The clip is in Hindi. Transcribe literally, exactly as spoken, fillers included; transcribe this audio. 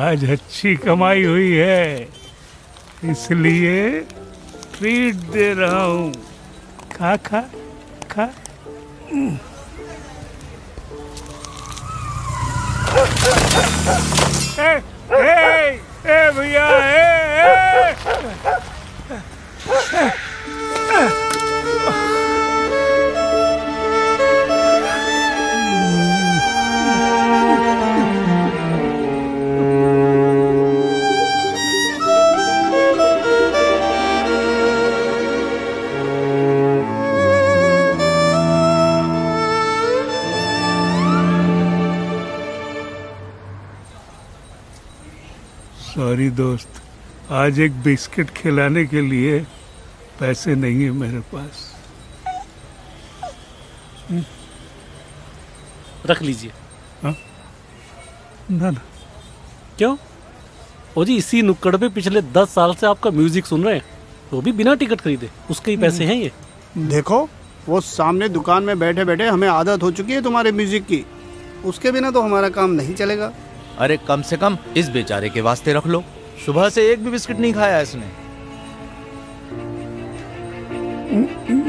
आज अच्छी कमाई हुई है, इसलिए ट्रीट दे रहा हूँ। खा खा खा। ए ए ए भैया ए सॉरी दोस्त, आज एक बिस्किट खिलाने के लिए पैसे नहीं है मेरे पास। रख लीजिए। हाँ? ना ना। क्यों? ओ जी, इसी नुक्कड़ पे पिछले दस साल से आपका म्यूजिक सुन रहे हैं, वो भी बिना टिकट खरीदे। उसके ही पैसे हैं ये। देखो, वो सामने दुकान में बैठे बैठे हमें आदत हो चुकी है तुम्हारे म्यूजिक की। उसके बिना तो हमारा काम नहीं चलेगा। अरे कम से कम इस बेचारे के वास्ते रख लो। सुबह से एक भी बिस्किट नहीं खाया इसने।